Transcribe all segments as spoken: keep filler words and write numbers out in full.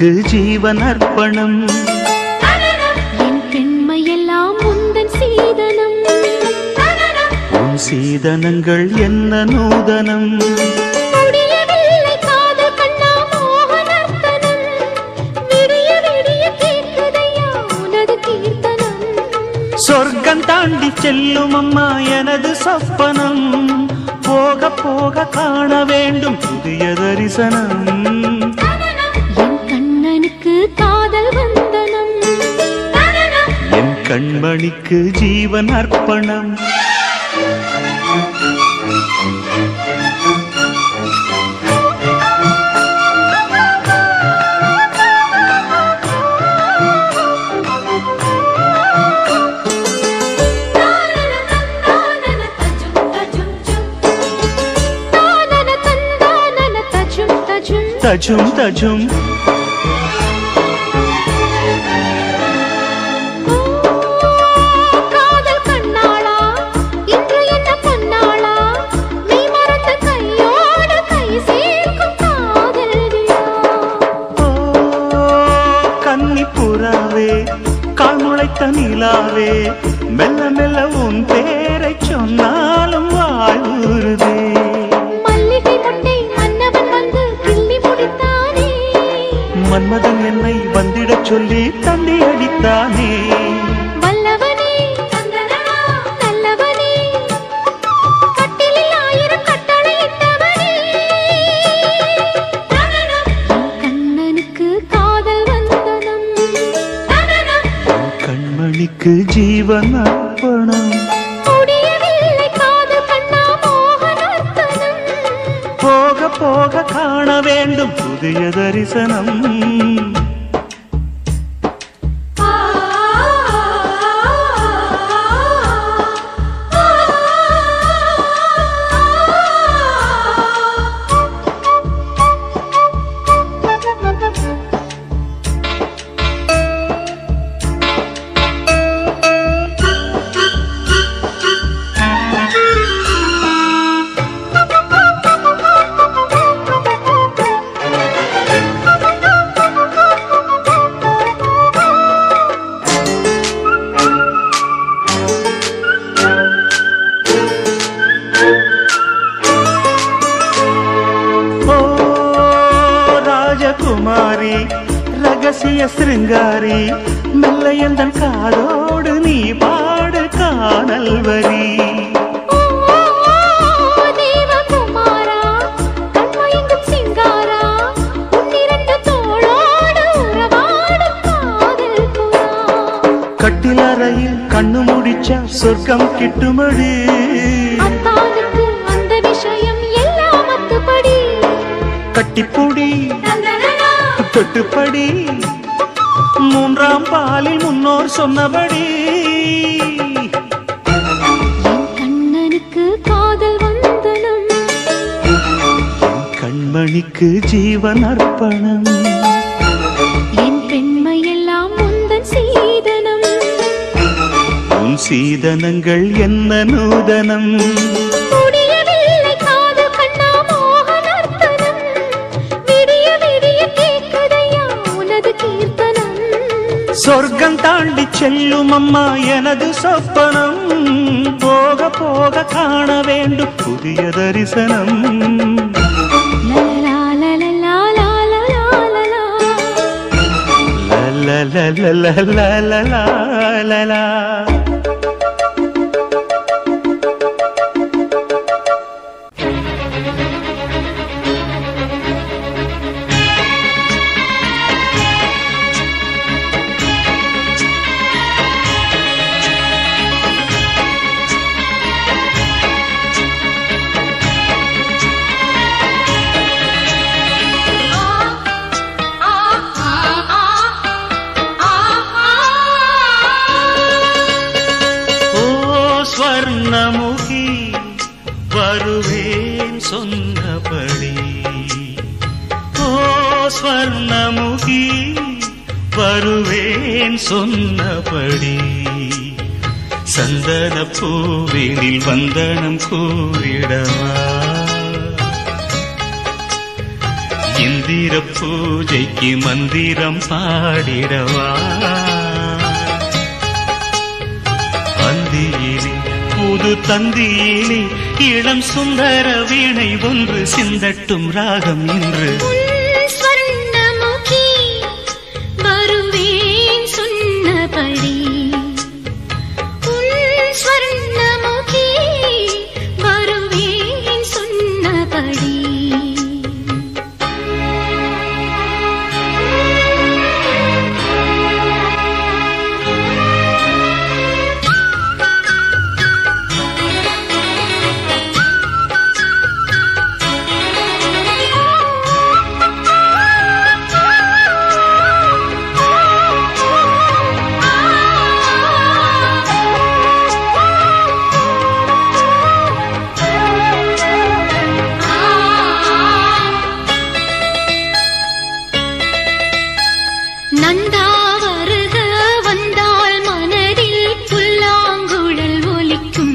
கண்மணிக்கு ஜீவன் அர்ப்பணம். என் பெண்மையெல்லாம் உந்தன் சீதனம். உன் சீதனங்கள் என்ன நூதனம். முடியவில்லை காதல் கண்ணா மோகனர்த்தனம். விடிய விடிய கேட்குதையா உனது கீர்த்தனம். சொர்க்கம் தாண்டி செல்லும் அம்மா எனது சொப்பனம். போக போக காண வேண்டும் புதிய தரிசனம். என் கண்ணனுக்கு காதல் வந்தனம். என் கண்மணிக்கு ஜீவன் அர்ப்பணம். தஜும் தஜும் காதல் கண்ணாளா இன்று என்ன பொன்னாளா. நீ மறந்த கையோடு கை சேர்க்கும் காதலியா. ஓ கன்னி புறாவே கால் முளைத்த நிலாவே மெல்ல மெல்ல உன் பேரை சொன்னாலும் வாழ்வுறுதே. மன்மதன் என்னை வந்திடச் சொல்லி தந்தி அடித்தானே. வல்லவனே நல்லவனே கட்டிலில் ஆயிரம் கட்டளையிட்டவனே. கண்ணனுக்கு காதல் வந்தனம். கண்மணிக்கு ஜீவன் அர்ப்பணம். முடியவில்லை காதல் கண்ணா மோகனர்த்தனம். போக போக காண வேண்டும் புதிய தரிசனம். குமாரி ரகசிய சிருங்காரி மெல்ல எந்தன் காதோடு நீ பாடு காணல் வரி. தேவகுமாரா கண்மயங்கும் சிங்காரா உன்னிரண்டு தோளோடு உறவாடும் காதல் புறா. கட்டிலறையில் கண்ணு முடிச்சா சொர்க்கம் கிட்டுமடி. அத்தானுக்கு அந்த விஷயம் எல்லாம் அத்துப்படி. கட்டிப்புடி தொட்டுப்படி மூன்றாம் பாலில் முன்னோர் சொன்னபடி. என் கண்ணனுக்கு காதல் வந்தனம். என் கண்மணிக்கு ஜீவன் அர்ப்பணம். என் பெண்மையெல்லாம் உந்தன் சீதனம். உன் சீதனங்கள் என்ன நூதனம். முடியவில்லை காதல் கண்ணா மோகனர்த்தனம். விடிய விடிய கேட்குதையா உனது கீர்த்தனம். சொர்க்கம் தாண்டி செல்லும் அம்மா எனது சொப்பனம். போக போக காண வேண்டும் புதிய தரிசனம். லலலா லலலா லலலா லலலா லலலா லலலா. ஸ்வர்ணமுகி வருவேன் சொன்னபடி. ஓ ஸ்வர்ணமுகி வருவேன் சொன்னபடி. சந்தன பூவினில் வந்தனம் கூறிடவா. இந்திர பூஜைக்கு மந்திரம் பாடிடவா அந்தியிலே புது தந்தியிலே இளம் சுந்தர வீணை ஒன்று சிந்தட்டும் ராகம் இன்று ஸ்வர்ணமுகி வருவேன் சொன்னபடி ஸ்வர்ணமுகி வருவேன் சொன்னபடி நந்தா வருக வந்தால் மனதில் புல்லாங்குழல் ஒலிக்கும்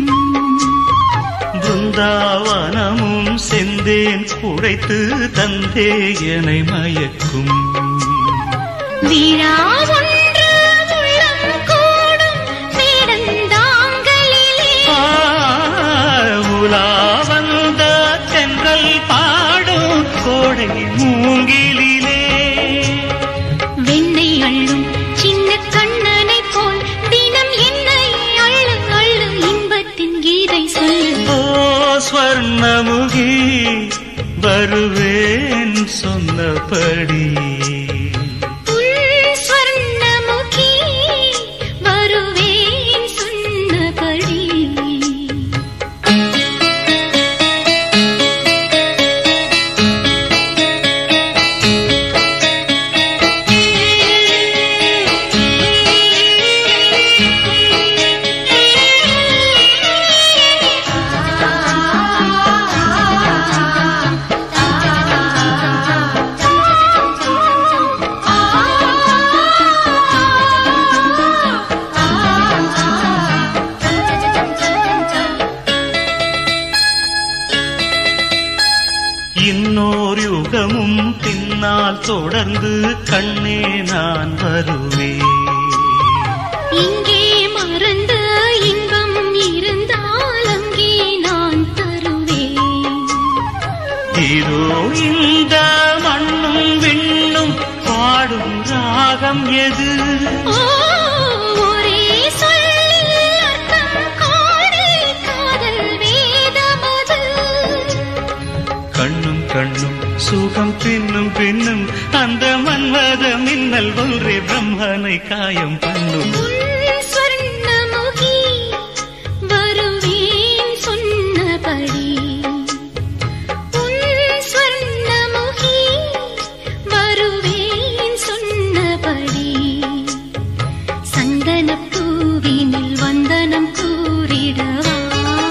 பிருந்தாவனமும் செந்தேன் குழைத்து தந்தே என்னை மயக்கும் வீரா ஒன்று உள்ளம் கூடும் வேடந்தாங்களிலே உலா வந்த தென்றல் பாடும் கோடை மூங்கிலிலே வெண்ணை அள்ளும் சின்ன கண்ணனை போல் தினம் என்னை அள்ளு அள்ளு இன்பத்தின் கீதை சொல்லு ஓ ஸ்வர்ணமுகி வருவேன் சொன்னபடி ஸ்வர்ணமுகி வருவேன் சொன்னபடி இன்னொரு யுகமும் பின்னால் தொடர்ந்து கண்ணே நான் வருவேன் இங்கே மறந்த இன்பம் இருந்தால் அங்கே நான் தருவேன் இதோ இந்த மண்ணும் விண்ணும் பாடும் ராகம் எது ஒரே சொல்லில் அர்த்தம் காணே காதல் வேதமது கண்ணும் கண்ணும் சுகம் பின்னும் பின்னும் அந்த மன்மத மின்னல் ஒன்றே பிரம்மனை காயம் பண்ணும் ஸ்வர்ணமுகி வருவேன் சொன்னபடி ஸ்வர்ணமுகி வருவேன் சொன்னபடி சந்தனப் பூவினில் வந்தனம் கூறிடவா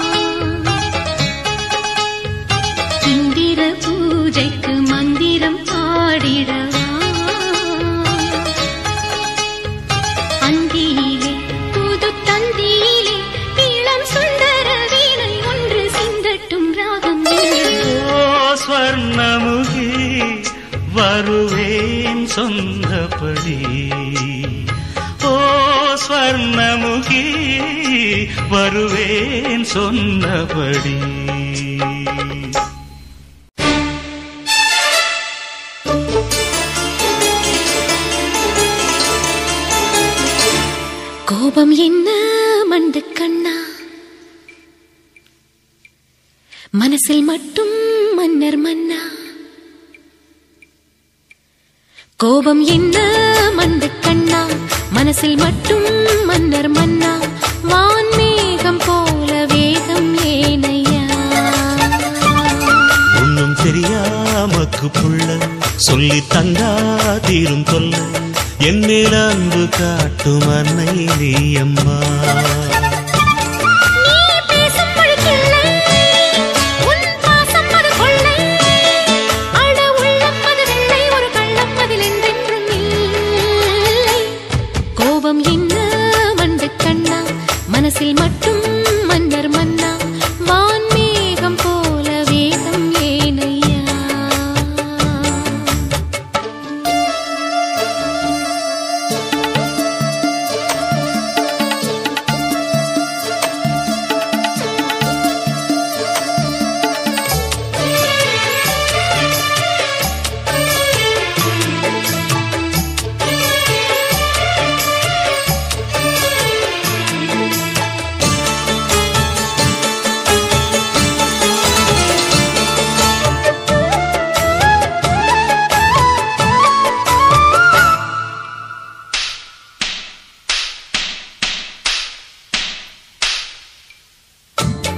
இந்திர பூஜைக்கு மந்திரம் பாடிடவா அந்தியிலே புது தந்தியிலே இளம் சுந்தர வீணை ஒன்று சிந்தட்டும் ராகம் ஓ ஸ்வர்ணமுகி வருவேன் சொந்தபடி ஓ ஸ்வர்ணமுகி வருவேன் சொன்னபடி கோபம் என்ன மண்டு கண்ணா மனசில் மட்டும் மன்னர் மன்னா கோபம் என்ன மண்டு கண்ணா மனசில் மட்டும் மன்னர் மன்னா வான்மேகம் போல வேகம் ஏனையா ஒன்னும் தெரியாமக்கு புள்ள சொல்லி தந்தா தீரும் தொல்ல என் மேல் அன்பு காட்டும் அன்னை நீ அம்மா மனசில் மட்டும் மன்னர் மன்னா வான்மேகம் போல வேகம் ஏனையா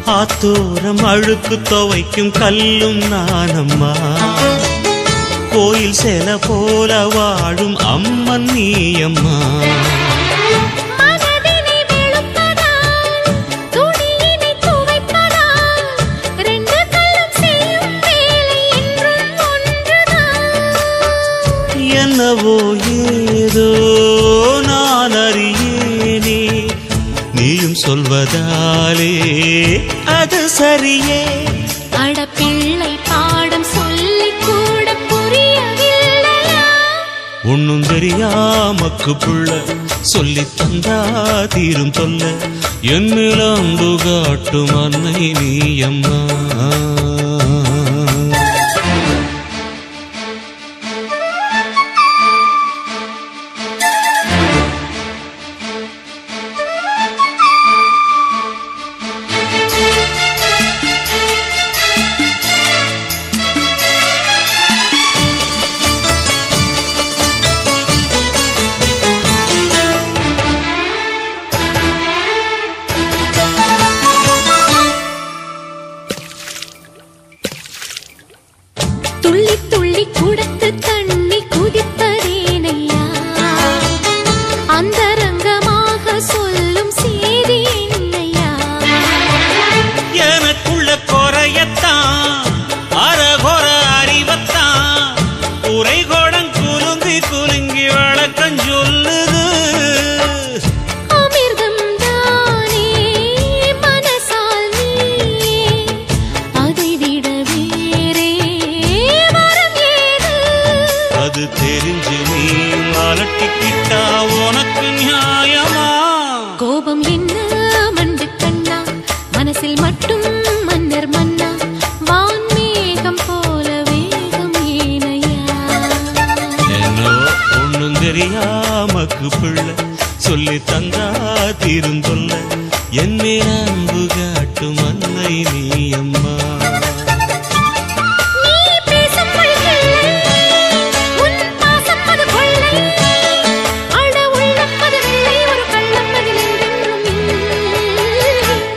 ஆத்தோரம் அழுக்கு துவைக்கும் கல்லும் நானம்மா. கோயில் சேல போல வாழும் அம்மன் நீயம்மா. என்னவோ ஏதோ நான் அறியேனே, நீயும் சொல்வதாலே அது சரியே. அடப்பிள்ளை பாடம் சொல்லி கூட புரியவில்லையா? ஒன்னும் தெரியாமக்கு புள்ள சொல்லி தந்தா தீரும் தொல்ல. என் மேல் அன்பு காட்டும் அன்னை நீயம்மா. துள்ளி துள்ளி குடத்து தண்ணி குதிப்பதேனையா? அந்தரங்கமாக சொல்லும் செய்தி என்னையா? எனக்குள்ள குறையத்தான் அரகொர அறிவத்தான் உரை கோடம் குலுங்கி குலுங்கி வழக்கம் சொல்லுது. அமிர்தம் தானே மனசால் நீயே, அதை விட வேறே வரம் ஏது? அது தெரிஞ்சு நீ அலட்டிக்கிட்டா உனக்கு நியாயமா? கோபம் என்ன மண்டு கண்ணா, மனசில் மட்டும் மன்னர் மன்னா. வான்மேகம் போல வேகம் ஏனையா? என்னோ ஒண்ணும் தெரியாமக்கு பிள்ளை சொல்லி தந்தா தீரும் தொல்ல. என் மேல் அன்பு காட்டும் அன்னை நீயம்மா. நீ பேசும் மொழிகளை உன் பாசம் அது கொள்ளை. அட உள்ளம் அது வெள்ளை, ஒரு கள்ளம் அதில் என்றென்றும் இல்லை.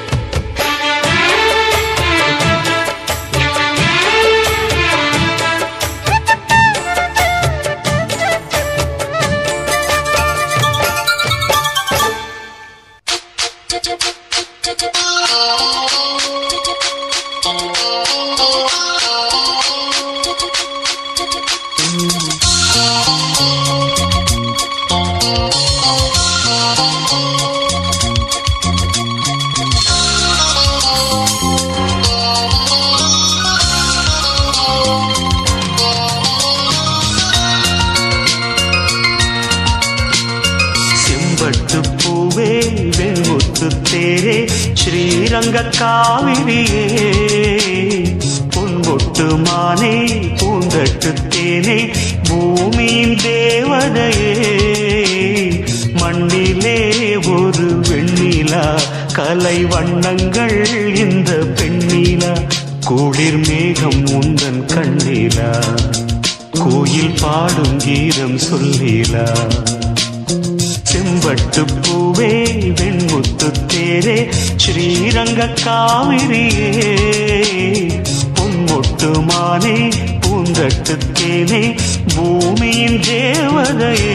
செம்பட்டு பூவே வெண்முத்து தேரே ஸ்ரீரங்க காவிரியே, பொன்பொட்டு மானே பூந்தட்டு தேனே பூமியின் தேவதையே. மண்ணிலே ஒரு வெண்ணிலா கலை வண்ணங்கள் இந்த பெண்ணிலா. குளிர் மேகம் உந்தன் கண்ணிலா, கோயில் பாடும் கீதம் சொல்லிலா. செம்பட்டு பூவே வெண்முத்து தேரே ஸ்ரீரங்க காவிரியே, பொன்மொட்டு மானே பூந்தட்டு தேனே பூமியின் தேவதையே.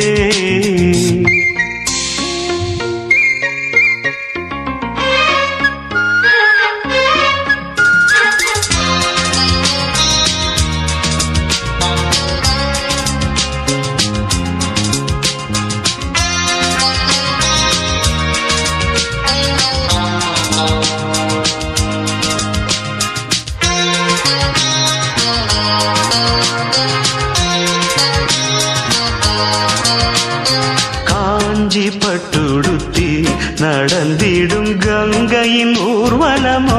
காஞ்சி பட்டுடுத்தி நடந்திடும் கங்கையின் ஊர்வலமோ,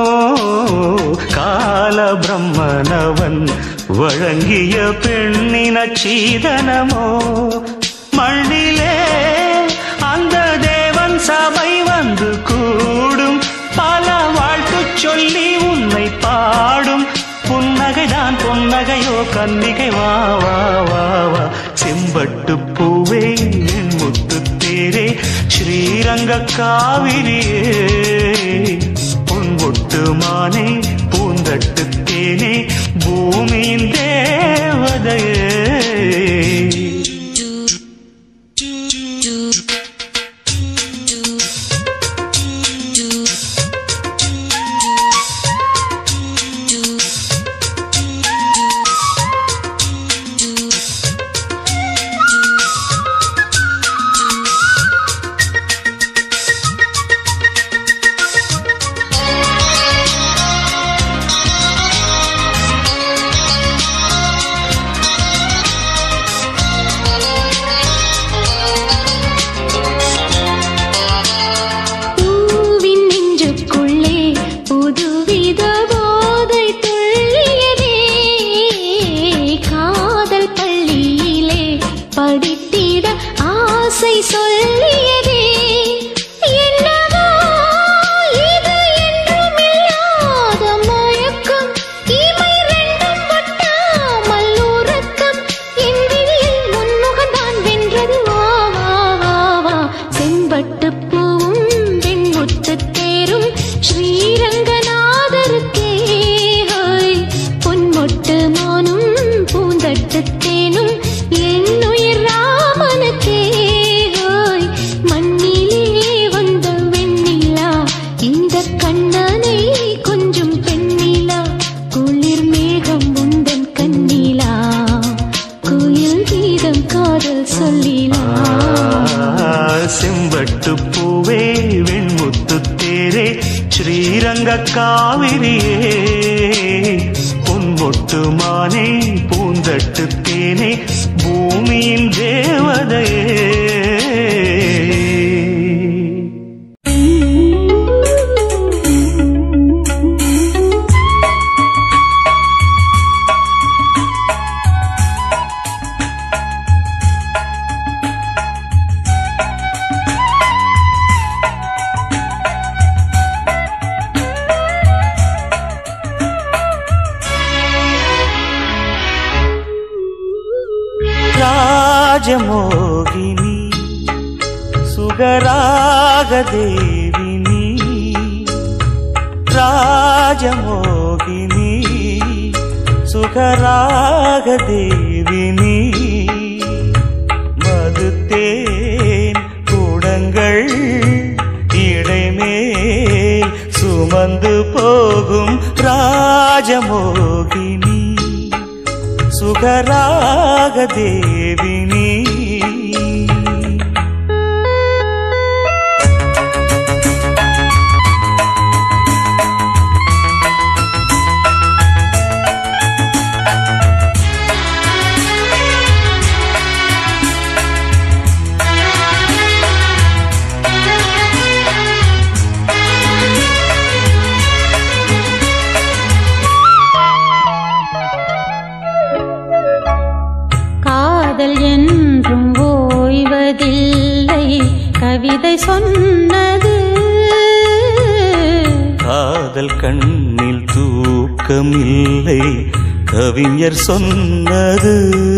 கால பிரம்மனவன் வழங்கிய பெண்ணின சீதனமோ. மண்ணிலே அந்த தேவன் சபை வந்து கூடும், பல வாழ்த்து சொல்லி உன்னை பாடும். புன்னகைதான் பொன்னகையோ கன்னிகை வா வா வா வா. செம்பட்டு பூவே வெண்முத்து தேரே ஸ்ரீரங்க காவிரியே, பொன் பொன்மொட்டுமானே பூந்தட்டு தேனே பூமியின் தேவதையே காவிரியே பொன்மொட்டுமானே பூந்தட்டு தேனே பூமியின் தேவதையே ராஜமோகினி சுகராகதேவினி ராஜமோகினி சுகராகதேவினி மதுத்தேன் கூடங்கள் இடைமேல் சுமந்து போகும் ராஜமோகினி சுகராகதேவினி என்றும் ஓய்வதில்லை கவிதை சொன்னது காதல் கண்ணில் தூக்கமில்லை கவிஞர் சொன்னது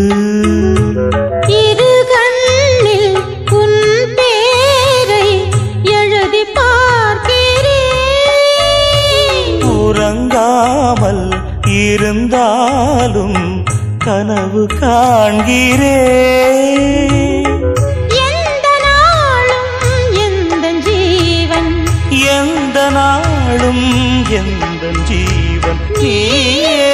இரு கண்ணில் உன் பேரை எழுதி பார்க்கிறேன் உறங்காமல் இருந்தாலும் கனவு காண்கிறேன் எந்த நாளும் எந்த ஜீவன் எந்த நாளும் எந்த ஜீவன் நீயே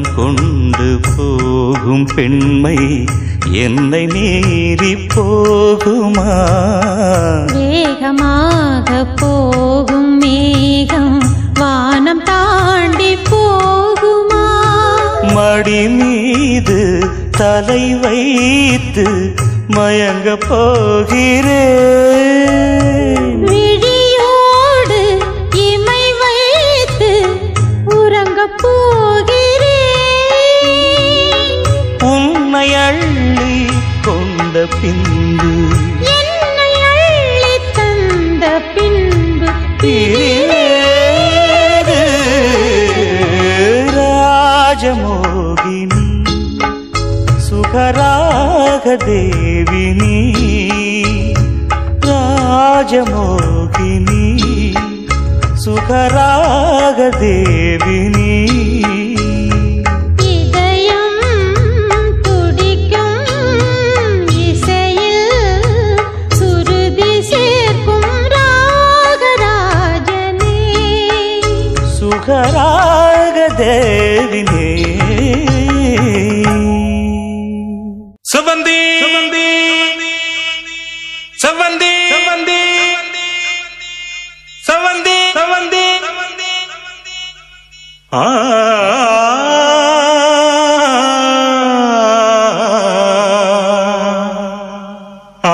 உள்ளம் கொண்டு போகும் பெண்மை என்னை மீறி போகுமா? வேகமாக போகும் மேகம் வானம் தாண்டி போகுமா? மடி மீது தலை வைத்து மயங்க போகிறேன். விழியோடு இமை வைத்து உறங்க போகிறேன். உன்னை அள்ளி கொண்ட பின்பு என்னை அள்ளி தந்த பின்பு பிரிவேது. ராஜமோகினி சுகராக தேவினி, ராஜமோகினி சுகராக தேவினி. இதயம் துடிக்கும் இசையில் சுருதி சேர்க்கும் ராகராஜனே, சுகராக தேவினே. செவந்தி செவந்தி செவந்தி செவந்தி செவந்தி செவந்தி ஆ ஆ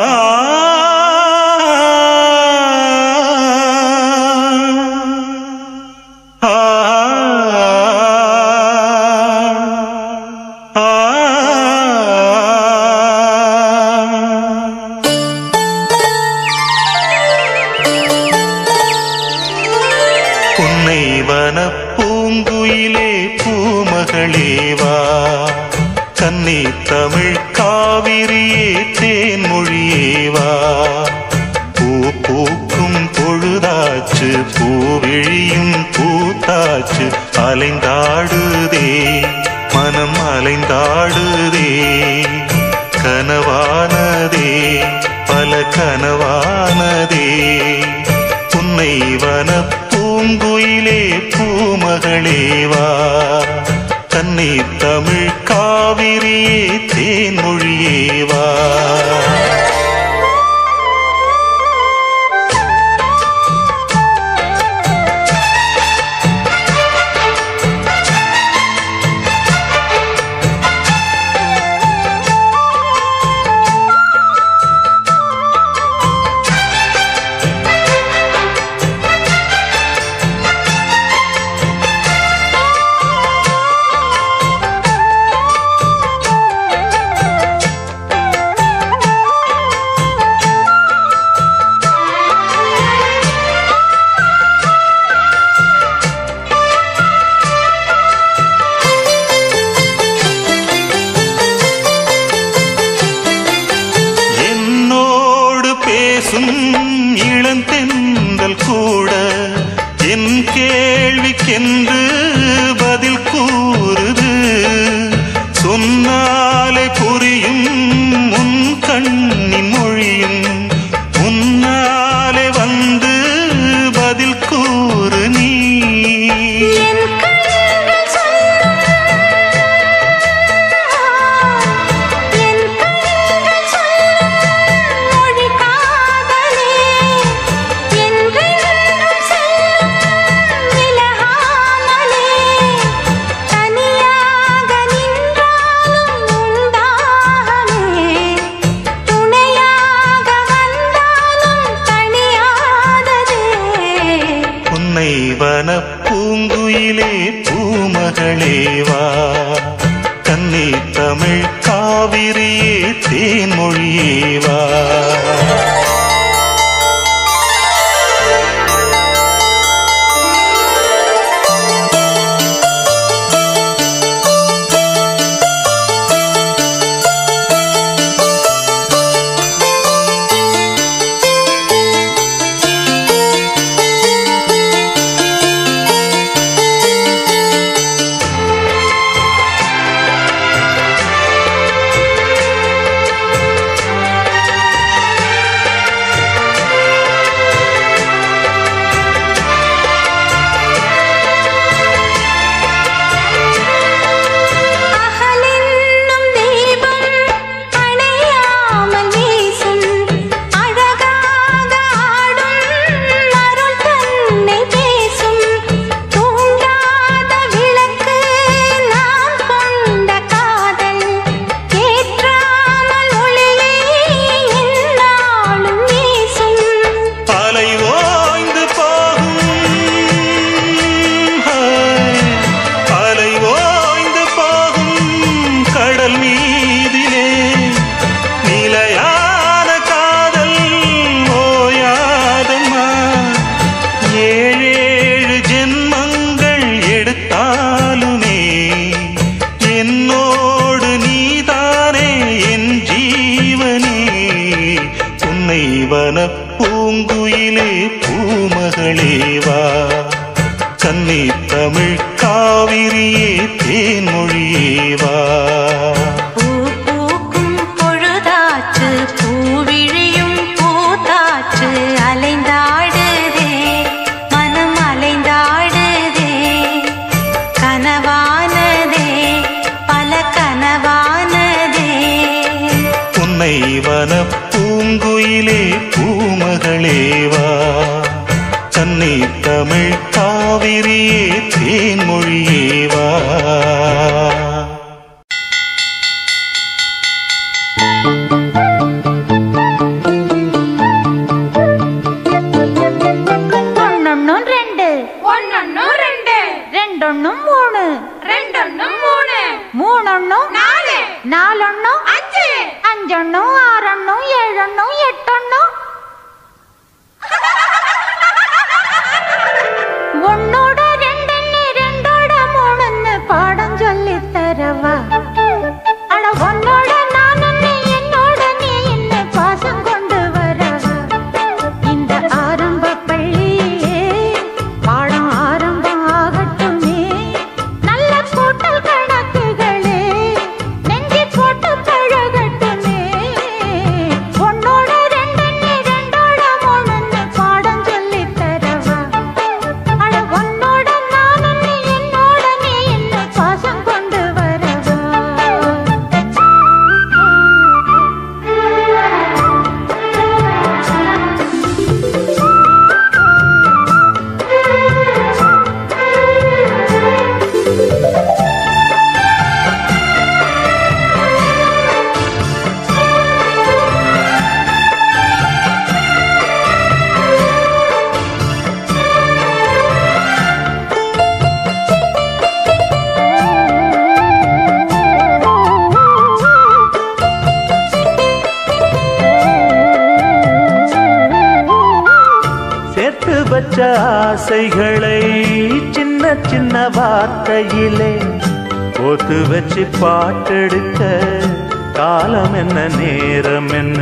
பூங்குயிலே பூமகளேவா, கன்னி தமிழ் காவிரியே தேன்மொழியேவா. பூ பூக்கும் பொழுதாச்சு பூவிழியும் பூத்தாச்சு, அலைந்தாடுதே மனம் அலைந்தாடுதே. கனவானதே பல கனவானதே, புன்னை வன பூங்குயிலே பூமகளேவா, கன்னி தமிழ் காவிரியே தேன்மொழியேவா. இளந்தென்றல் கூட என் கேள்விக்கென்று பதில் கூறுது. சொன்னாலே புரியும் உன் கண்ணின் மொழியும், முன்னாலே வந்து பதில் கூறு நீ. வன பூங்குயிலே பூமகளேவா, கன்னி தமிழ் காவிரியே தேன்மொழியேவா. புன்னை வன பூங்குயிலே பூமகளேவா கன்னி தமிழ் காவிரியே தேன்மொழியேவா பூ பூக்கும் பொழுதாச்சு பூவிழியும் பூத்தாச்சு அலைந்தாடுதே மனம் அலைந்தாடுதே கனவானதே பல கனவானதே புன்னை வன பூங்குயிலே பூமகளேவா கன்னி தமிழ் காவிரியே தேன்மொழியேவா ஒன்னொன்னும் ரெண்டு ஒன்னொன்னும் ரெண்டு ரெண்டொன்னும் மூணு ரெண்டொன்னும் மூணு மூணொன்னும் நாலு நாலொன்னும் அஞ்சு அஞ்சொன்னும் ஆறொன்னும் ஏழொன்னும் எட்டொன்னும் ஒன்னோட ரெண்டு ரெண்டோட மூணுன்னு பாடம் சொல்லி தரவா அட ஒன்னோட நானு என்னோட நீ என்ன பாசம் கொண்டு வரவா இந்த ஆரம்ப பள்ளியே பாடம் ஆரம்பம் ஆகட்டுமே நல்ல கூட்டல் கணக்குகளே நெஞ்சி போட்டு பழகட்டுமே ஒன்னோட ரெண்டு ரெண்டோட மூணுன்னு பாடம் சொல்லி தரவா அட ஒன்னோட நானு என்னோட நீ என்ன பாசம் கொண்டு வரவா சேர்த்து வச்ச ஆசைகளை சின்ன சின்ன வார்த்தையிலே போத்து வச்சு பாட்டெடுக்க காலம் என்ன நேரம் என்ன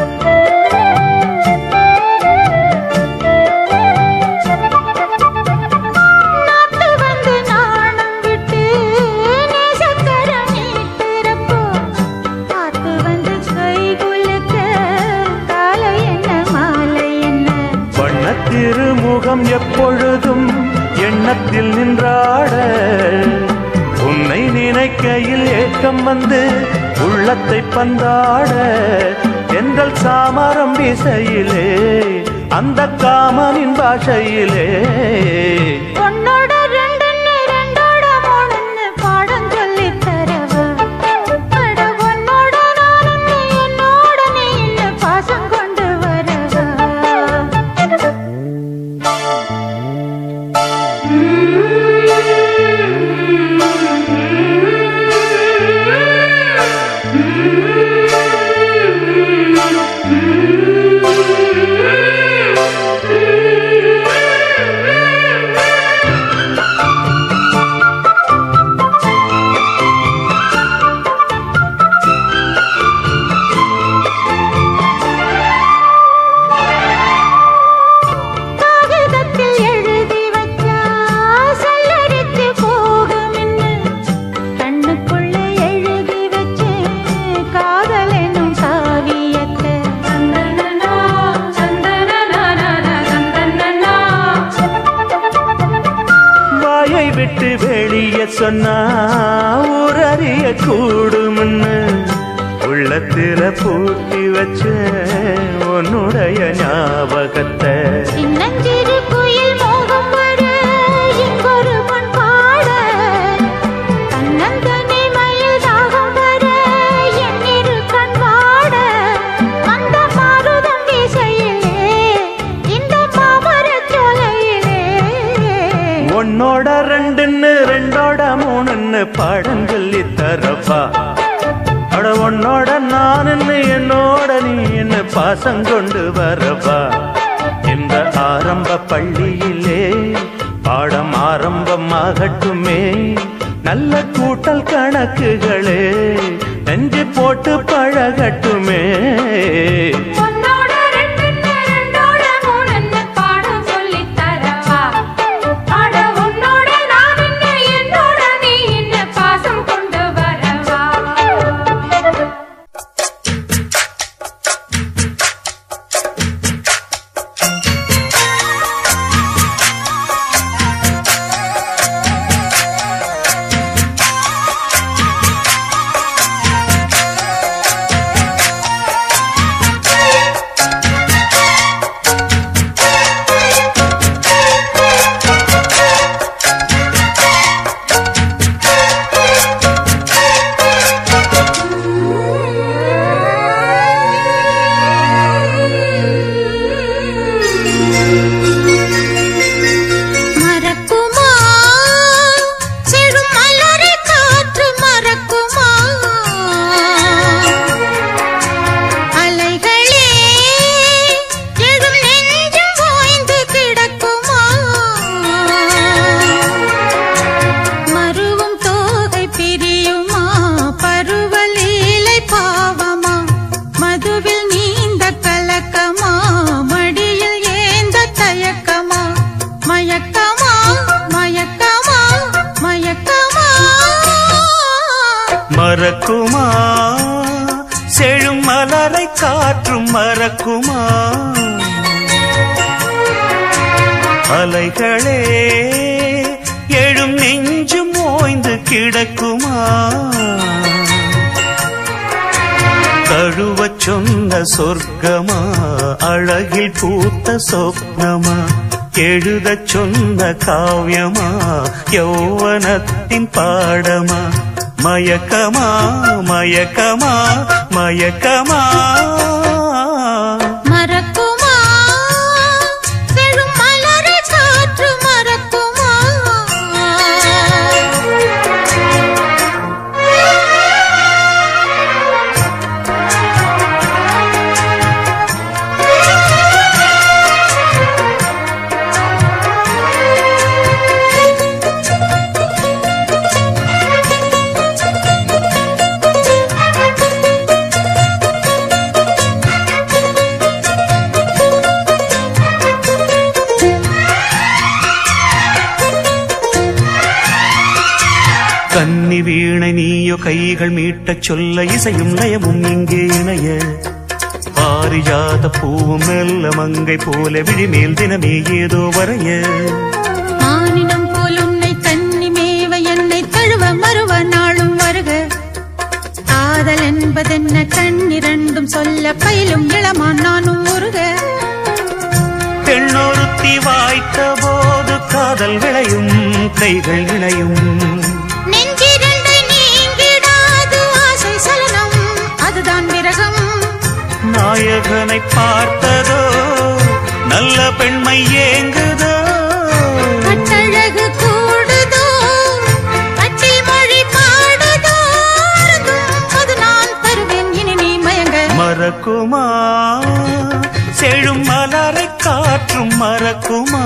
நாத்து வந்து நாணம் விட்டு நேசக்கரம் நீட்டுறப்போ காத்து வந்து கை குலுக்க காலை என்ன மாலை என்ன வண்ண திருமுகம் எப்பொழுதும் எண்ணத்தில் நின்றாட உன்னை நினைக்கையில் ஏக்கம் வந்து உள்ளத்தை பந்தாட எங்கள் சாமரம் வீசையிலே அந்த காமனின் பாஷையிலே ஒன்னோட ரெண்டு ரெண்டோட மூணுன்னு பாடம் சொல்லி தரவா அட ஒன்னோட நானு என்னோட நீ என்ன பாசம் கொண்டு வரவா காகிதத்தில் எழுதி வச்சா சல்லரித்து போகும்னு கண்ணுக்குள்ள எழுதி வச்சு காதல் எனும் காவியத்தை சந்தனனா சந்தனனா சந்தனனா வாயை விட்டு வெளியே சொன்னா ஊரறிய கூடும்னு உள்ளத்தில பூட்டி வச்ச உன்னுடைய ஞாபகத்தை சின்னஞ்சிறு குயில் மோகம் வர இங்கொரு பொன் பாட கண்ணந்தனி மயில் தாகம் வர எண்ணிரு கண் வாட அந்த மாருதம் வீசையிலே இந்த மாமரச் சோலையிலே உன்னோட ரெண்டுன்னு ரெண்டோட மூணுன்னு பாடம் சொல்லி தரப்பா அட உன்னோட நானுன்னு என்னோட நீ என்ன பாசம் கொண்டு வரவா இந்த ஆரம்ப பள்ளியிலே பாடம் ஆரம்பமாகட்டுமே நல்ல கூட்டல் கணக்குகளே நெஞ்சு போட்டு பழகட்டுமே ஒன்னோட காற்றும் மறக்குமா அலைகளே எழும் நெஞ்சும் ஓய்ந்து கிடக்குமா தழுவச் சொன்ன சொர்க்கமா அழகில் பூத்த சொப்னமா எழுதச் சொன்ன காவியமா யௌவனத்தின் பாடமா மயக்கமா மயக்கமா மயக்கமா மறக்குமா செழும் மலரை காற்று மறக்குமா கன்னி வீணை நீயோ கைகள் மீட்டச் சொல்ல இசையும் லயமும் இங்கே இணைய பாரிஜாத பூவும் மெல்ல மங்கை போல விழிமேல் தினமே ஏதோ வரைய மானினம் போல் உன்னை கன்னி மேவ என்னை தழுவ மறுவ நாளும் வருக காதல் என்பதென்ன கண்ணிரண்டும் சொல்ல பயிலும் இளமான் நானும் முருக பெண்ணொருத்தி வாய்த்த போது காதல் விளையும் கைகள் இணையும் நெஞ்சிரண்டை நீங்கிடாது ஆசை சலனம் அதுதான் விரகம் நாயகனை பார்த்ததோ நல்ல பெண்மை ஏங்குதோ கட்டழகு கூடுதோ கட்டில் மொழி பாடுதோ அது நான் தருவேன் இனி நீ மயங்க மறக்குமா செழும் மலரை காற்றும் மறக்குமா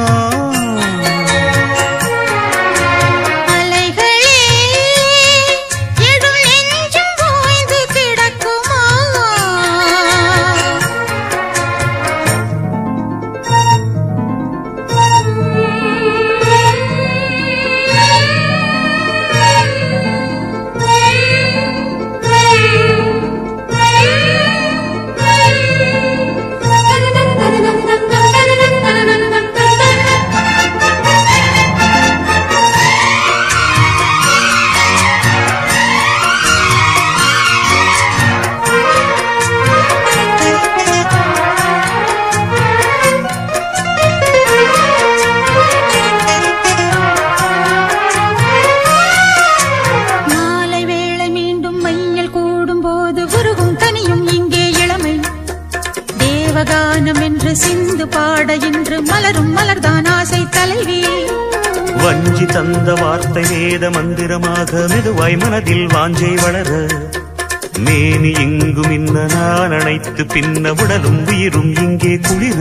சிந்து பாட இன்று மலரும் மலர்தான் ஆசை தலைவி வஞ்சி தந்த வார்த்தை வேத மந்திரமாக மெதுவாய் மனதில் வாஞ்சை வளர மேனி எங்கும் இன்ன நான் அணைத்து பின்ன உடலும் உயிரும் இங்கே குளிர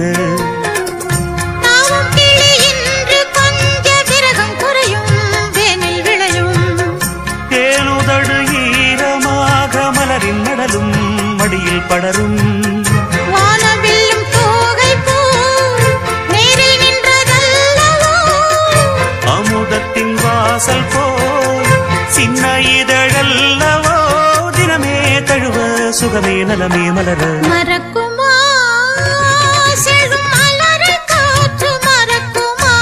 தேனுதடு ஈரமாக மலரின் நடலும் மடியில் படரும் அமுதத்தின் வாசல் போல் சின்ன இதழல்லவோ தினமே தழுவ சுகமே நலமே மலர மறக்குமா செழும் மலரை காற்று மறக்குமா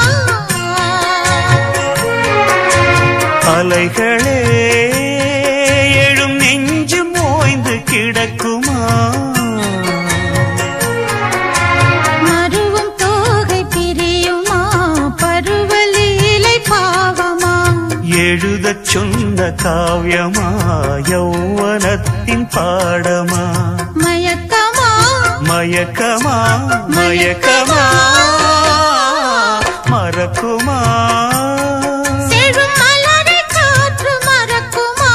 அலைகளே எழும் நெஞ்சு மோய்ந்து கிடக்குமா மருவும் தோகை பிரியுமா பருவலீலை பாவமா எழுதச் சொன்ன காவியமா யௌவனத்தின் பாடமா மயக்கமா மயக்கமா மயக்கமா மறக்குமா செழும் மலரை காற்று மறக்குமா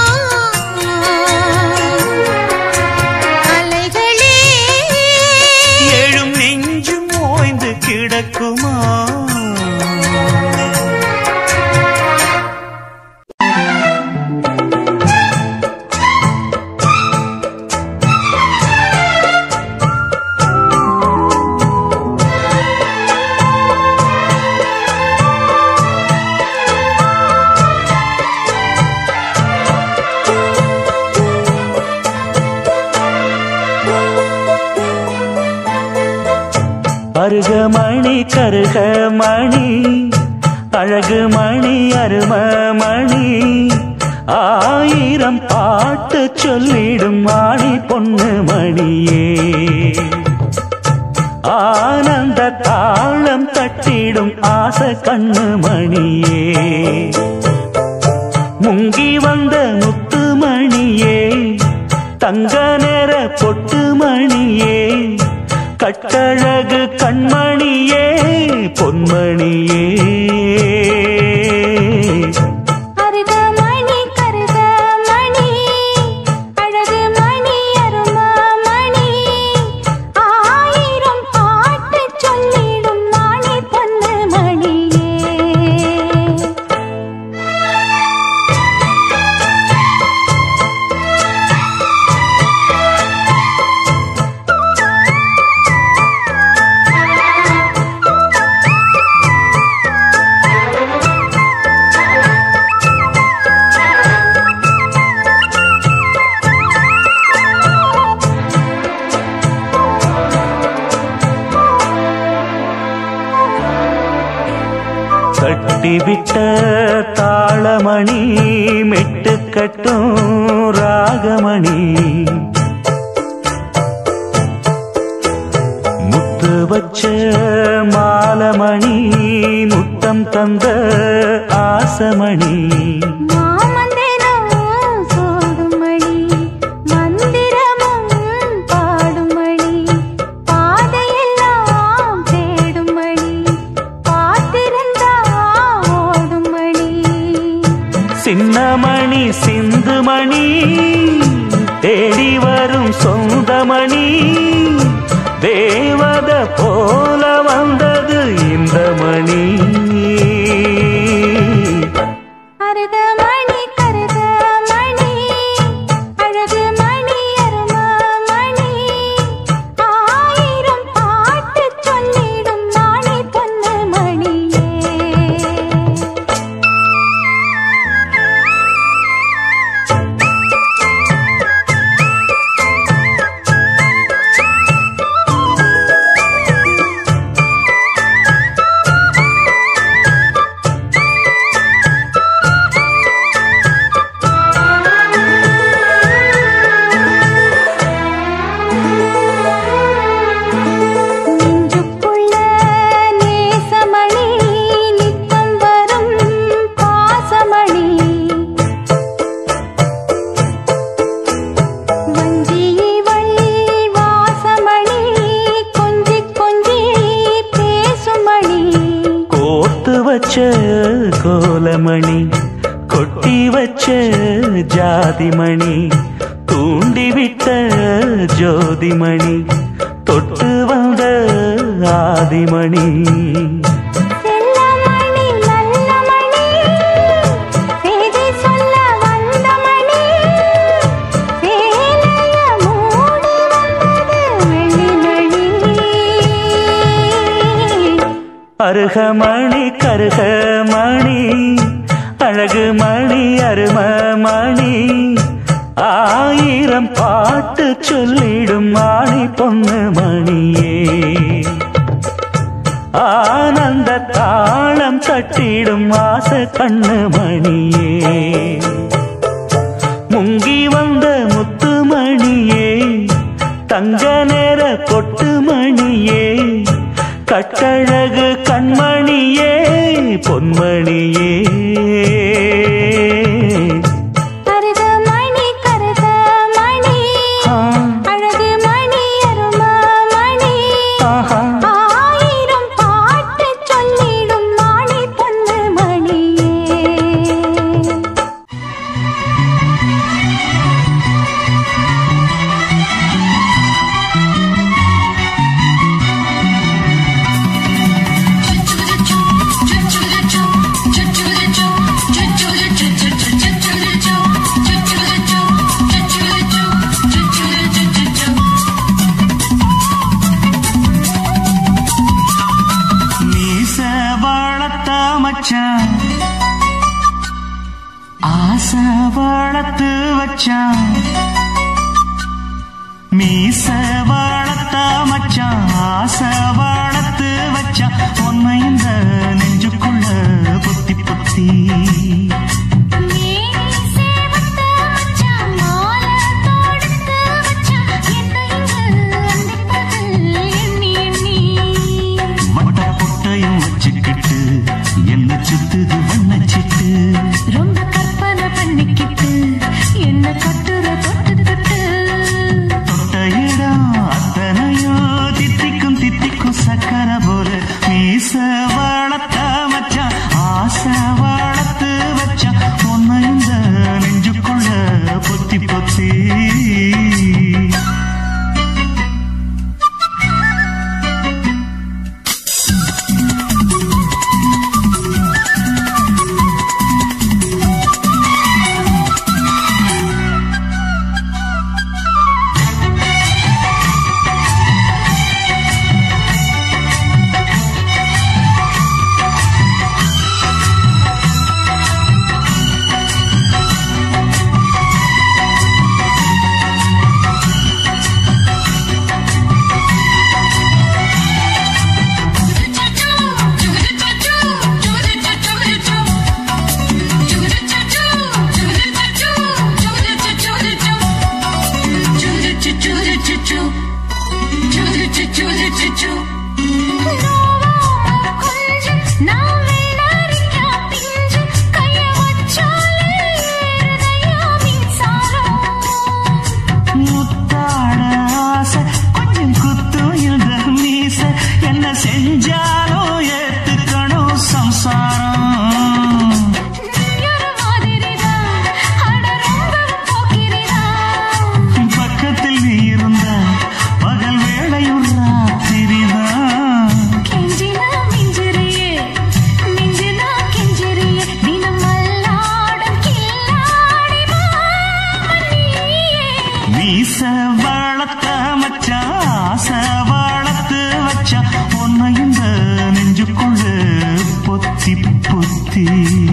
அலைகளே எழும் நெஞ்சு மோய்ந்து கிடக்குமா அருகமணி கருகமணி அழகு மணி அருமமணி ஆயிரம் பாட்டு சொல்லிடும் மாணி பொண்ணு மணியே ஆனந்த தாளம் தட்டிடும் ஆசை கண்ணு மணியே முங்கி வந்த முத்து மணியே தங்க நேர பொட்டு மணியே கட்டழகு கண்மணியே பொன்மணியே அருகமணி கருகமணி அழகு மணி அருமமணி ஆயிரம் பாட்டு சொல்லிடும் மாணி பொண்ணு மணியே கட்டிவிட்ட தாளமணி மெட்டு கட்டும் ராகமணி முத்து வச்ச மாலமணி முத்தம் தந்த ஆசமணி சின்னமணி சிந்துமணி தேடி வரும் சொந்தமணி தேவத போல வந்தது இந்த மணி அருகமணி கருகமணி அழகு மணி அருமமணி ஆயிரம் பாட்டு சொல்லிடும் மாணி பொண்ணு மணியே கோலமணி கொட்டி வச்ச ஜாதிமணி தூண்டிவிட்ட ஜோதிமணி தொட்டு வந்த ஆதிமணி அருகமணி கருகமணி அழகு மணி அருமமணி ஆயிரம் பாட்டு சொல்லிடும் மாணி பொண்ணு மணியே ஆனந்த தாளம் தட்டிடும் ஆசை கண்ணு மணியே முங்கி வந்த முத்து மணியே தங்க நேர பொட்டு மணியே கட்டழகு கண்மணியே பொன்மணியே அருகமணி கருகமணி அழகு மணி அருமமணி ஆயிரம் பாட்டு சொல்லிடும் மாணி பொண்ணு மணியே ஆசை வளர்த்து வச்சான் மீச வளர்த்த மச்சான் ஆசை வளர்த்து வளர்த்து வச்சா உன்னை இந்த நெஞ்சுக்குள்ள பொத்தி பொத்தி வட்ட பொட்டையும் வச்சுக்கிட்டு என்ன சுத்துது வண்ணச்சிட்டு ரொம்ப கற்பனை பண்ணிக்கிட்டு என்ன கட்டுற தொட்டு தொட்டு தொட்ட இடம் அத்தனையோ தித்திக்கும் தித்திக்கும் சக்கர போல மீச வளர்த்த மச்சான் ஆசை வளர்த்து வச்சா உன்னை இந்த நெஞ்சுக்குள்ள பொத்தி பொத்தி வளர்த்த மச்சா ஆசை வளர்த்து வச்சா உன்னை இந்த நெஞ்சுக்குள்ள பொத்தி பொத்தி